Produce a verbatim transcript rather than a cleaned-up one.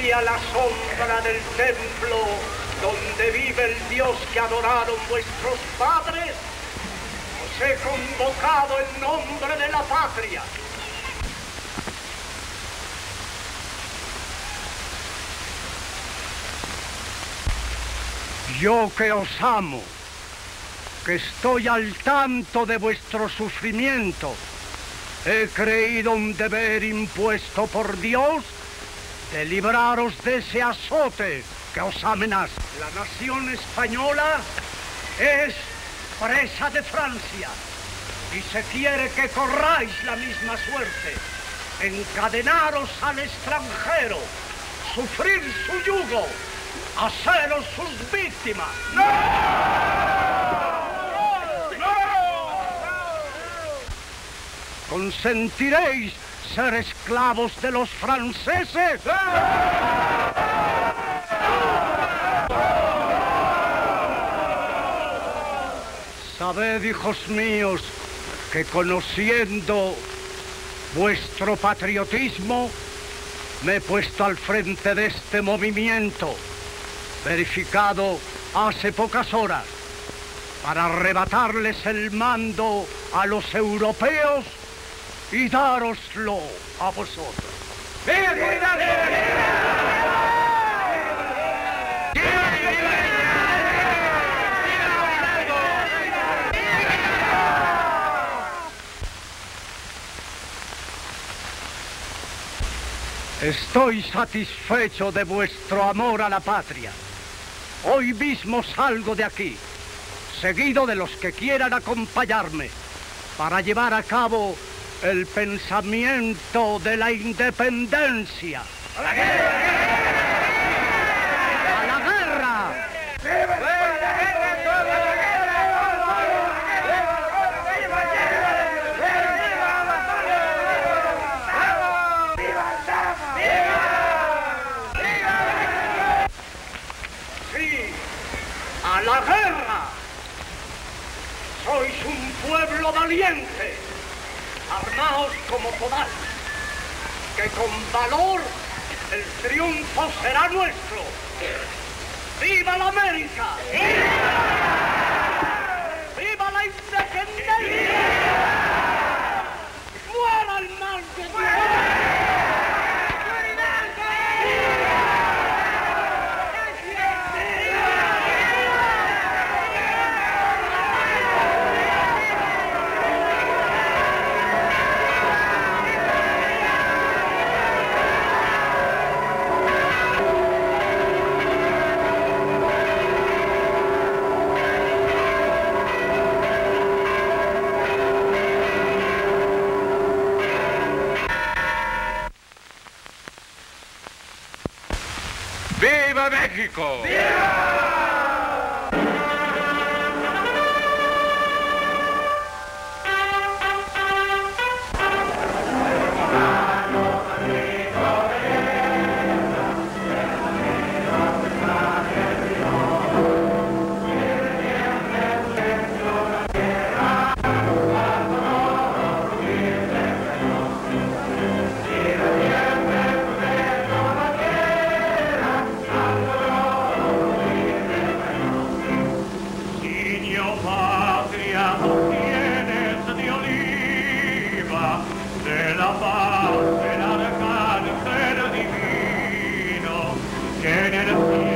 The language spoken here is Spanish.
aquí a la sombra del templo donde vive el Dios que adoraron vuestros padres, os he convocado en nombre de la patria. Yo que os amo, que estoy al tanto de vuestro sufrimiento, he creído un deber impuesto por Dios de libraros de ese azote que os amenaza. La nación española es presa de Francia y se quiere que corráis la misma suerte, encadenaros al extranjero, sufrir su yugo, haceros sus víctimas. ¡No! ¡No! ¿Consentiréis ser esclavos de los franceses? Sabed, hijos míos, que conociendo vuestro patriotismo, me he puesto al frente de este movimiento, verificado hace pocas horas, para arrebatarles el mando a los europeos y dároslo a vosotros. ¡Viva, viva, viva! Estoy satisfecho de vuestro amor a la patria. Hoy mismo salgo de aquí, seguido de los que quieran acompañarme, para llevar a cabo el pensamiento de la independencia. ¡A la guerra! ¡A la guerra! ¡A la guerra! Sois un pueblo valiente. Armaos como podáis, que con valor el triunfo será nuestro. ¡Viva la América! ¡Viva! ¡Viva la independencia! ¡Muera el mal de Dios! ¡Viva México! ¡Viva! Paz del arcángel divino, que en el